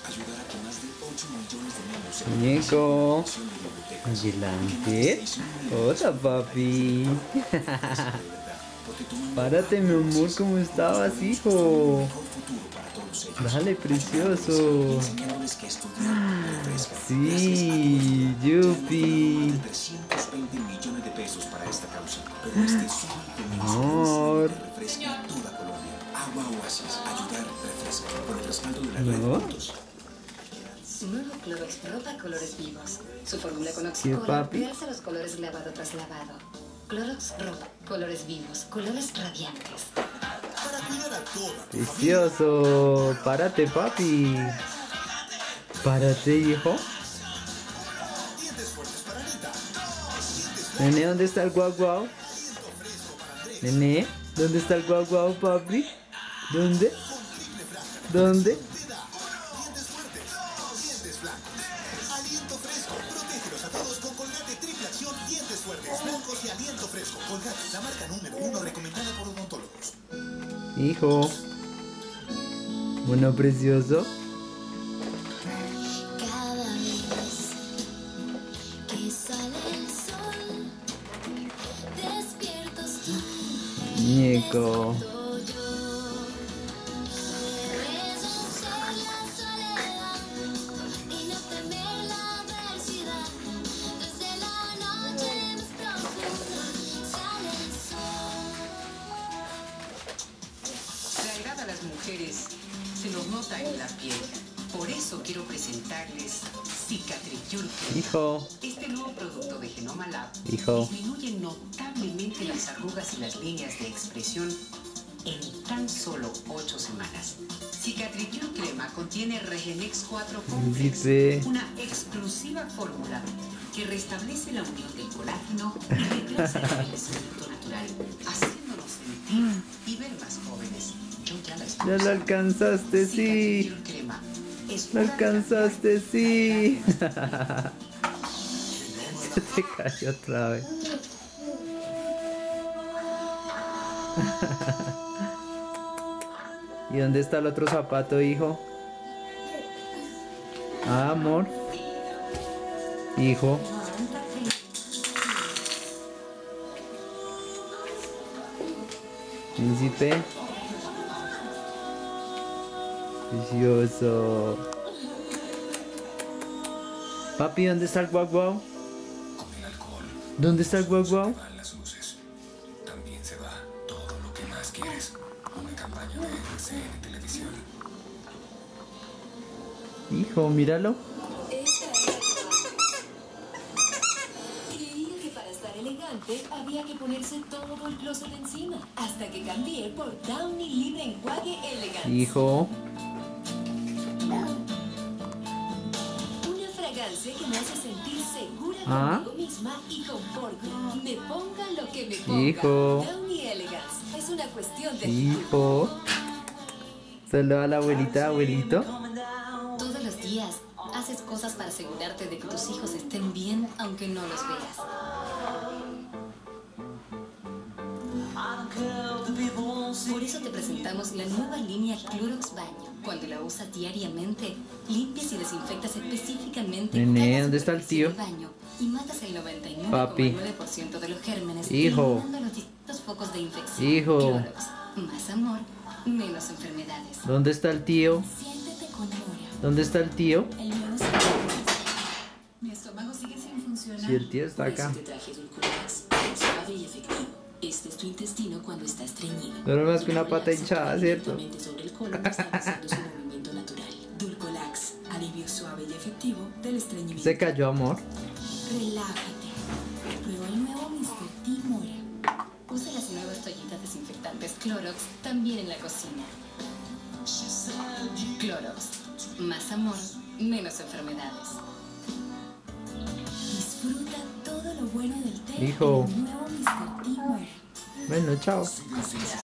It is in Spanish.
Muñeco. Adelante. Hola, papi. Párate, mi amor, ¿cómo estabas, hijo? Dale, precioso. Sí, yupi. Amor. ¿No? Nuevo Clorox Propa Colores Vivos. Su fórmula con ¿Qué, oxicola papi? realza los colores lavado tras lavado. Clorox Propa Colores Vivos. Colores radiantes. Precioso. Párate, papi. Párate, hijo. Nene, ¿dónde está el guau guau? Nene, ¿dónde está el guau guau, papi? ¿Dónde? ¿Dónde? Aliento fresco, protégelos a todos con Colgate Triple Acción Dientes Fuertes, blancos y aliento fresco. Colgate, la marca número 1 recomendada por odontólogos. Hijo. Bueno, precioso. Cada vez que sale el sol, despiertas tú, Muñeco. todo yo. Puedes vencer la soledad y no temer la adversidad. Desde la noche más profunda sale el sol. La edad a las mujeres se nos nota en la piel. Por eso quiero presentarles Cicatricure Crema. Hijo. Este nuevo producto de Genoma Lab Hijo. disminuye notablemente las arrugas y las líneas de expresión en tan solo 8 semanas. Cicatricure Crema contiene Regenex 4 Complex, Dice. una exclusiva fórmula que restablece la unión del colágeno y reemplaza el envejecimiento natural, haciéndonos sentir y ver más jóvenes. Yo ya la estoy Ya lo usando. alcanzaste, sí. Cicatricure Crema es Lo una alcanzaste, sí. Se te cayó otra vez. ¿Y dónde está el otro zapato, hijo? Ah, amor. Hijo. Príncipe. Precioso. Papi, ¿dónde está el guau guau? Con el alcohol ¿Dónde está el guau se guau? van las luces. También se va todo lo que más quieres. Una campaña de RCN Televisión. Hijo, míralo. Creía que para estar elegante había que ponerse todo el closet encima. Hasta que cambié por Downy Libre Enjuague Elegance. Hijo. Una fragancia que me hace sentir segura ¿Ah? conmigo misma y conforme. Me ponga lo que me ponga. Hijo. Downy Elegance. Es una cuestión de... Hijo. Saluda a la abuelita, abuelito. Todos los días haces cosas para asegurarte de que tus hijos estén bien aunque no los veas. Por eso te presentamos la nueva línea Clorox Baño. Cuando la usas diariamente, limpias y desinfectas específicamente Nene, cada ¿dónde está el tío? superficie del baño y matas el 99,9% Papi. de los gérmenes, Hijo. eliminando los distintos focos de infección. Hijo. Clorox, más amor, menos enfermedades. ¿Dónde está el tío? Siéntete con Mora. ¿Dónde está el tío? El nuevo sabor. Mi estómago sigue sin funcionar. Si el tío está Por eso acá. te traje Dulcolax, suave y efectivo. Este es tu intestino cuando está estreñido. Pero más que una pata Dulcolax hinchada, actúa ¿cierto? directamente sobre el colon, estableciendo su movimiento natural. Dulcolax, alivio suave y efectivo del estreñimiento. Se cayó, amor. Relájate. Prueba el nuevo Mr. T. Mora. Usa las nuevas toallitas desinfectantes Clorox también en la cocina. Clorox, más amor, menos enfermedades. Disfruta todo lo bueno del té. Hijo. con el nuevo Mr. T. Mora. Bueno, chao.